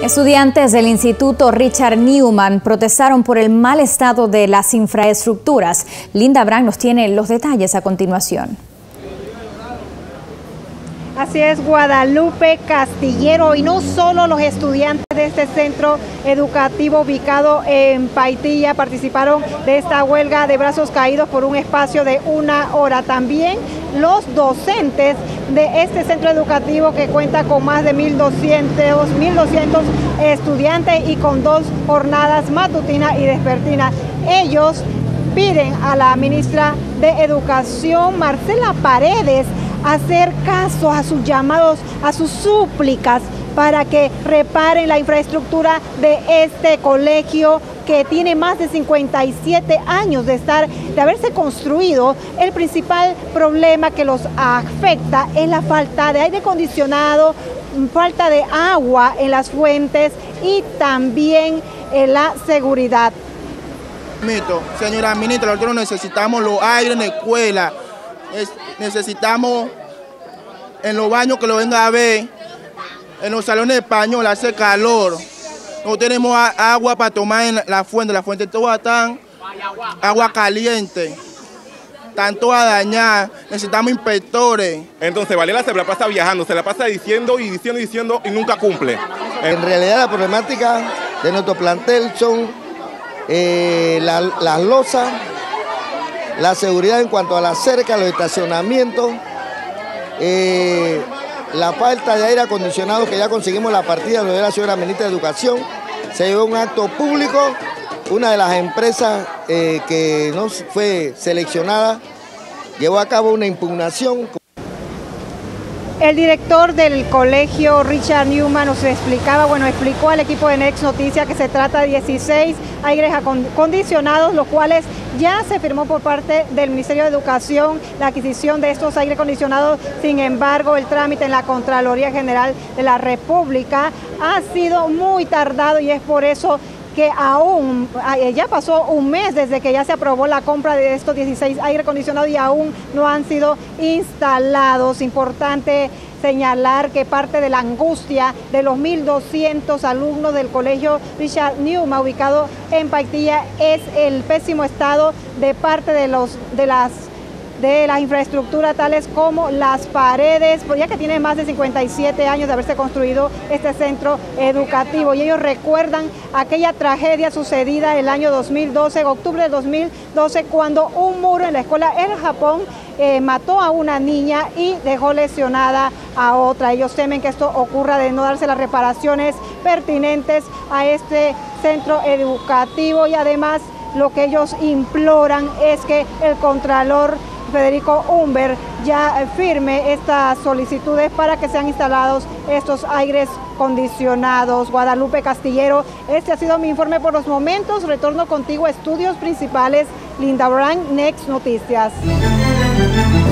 Estudiantes del Instituto Richard Newman protestaron por el mal estado de las infraestructuras. Linda Brand nos tiene los detalles a continuación. Así es, Guadalupe Castillero, y no solo los estudiantes de este centro educativo ubicado en Paitilla participaron de esta huelga de brazos caídos por un espacio de 1 hora. También los docentes de este centro educativo, que cuenta con más de 1.200 estudiantes y con 2 jornadas matutina y vespertina. Ellos piden a la ministra de Educación, Marcela Paredes, hacer caso a sus llamados, a sus súplicas para que reparen la infraestructura de este colegio que tiene más de 57 años de haberse construido. El principal problema que los afecta es la falta de aire acondicionado, falta de agua en las fuentes y también la seguridad. Señora ministra, nosotros necesitamos los aires en la escuela. Necesitamos en los baños que lo venga a ver, en los salones de español hace calor, no tenemos agua para tomar en la fuente todas están agua caliente, están todas dañadas, necesitamos inspectores. Entonces Varela se la pasa viajando, se la pasa diciendo y nunca cumple. En realidad la problemática de nuestro plantel son las losas, la seguridad en cuanto a la cerca, los estacionamientos, la falta de aire acondicionado, que ya conseguimos la partida de la señora ministra de Educación. Se llevó un acto público, una de las empresas que no fue seleccionada llevó a cabo una impugnación. El director del colegio Richard Newman nos explicó al equipo de Next Noticias que se trata de 16 aires acondicionados, los cuales ya se firmó por parte del Ministerio de Educación la adquisición de estos aires acondicionados. Sin embargo, el trámite en la Contraloría General de la República ha sido muy tardado, y es por eso que aún ya pasó un mes desde que ya se aprobó la compra de estos 16 aire acondicionados y aún no han sido instalados. Importante señalar que parte de la angustia de los 1.200 alumnos del colegio Richard Newman ubicado en Paitilla es el pésimo estado de parte de las infraestructuras, tales como las paredes, ya que tiene más de 57 años de haberse construido este centro educativo. Y ellos recuerdan aquella tragedia sucedida el año 2012, en octubre de 2012, cuando un muro en la escuela El Japón mató a una niña y dejó lesionada a otra. Ellos temen que esto ocurra de no darse las reparaciones pertinentes a este centro educativo, y además lo que ellos imploran es que el Contralor Federico Humbert ya firme estas solicitudes para que sean instalados estos aires acondicionados. Guadalupe Castillero, este ha sido mi informe por los momentos. Retorno contigo a estudios principales. Linda Brand, Next Noticias.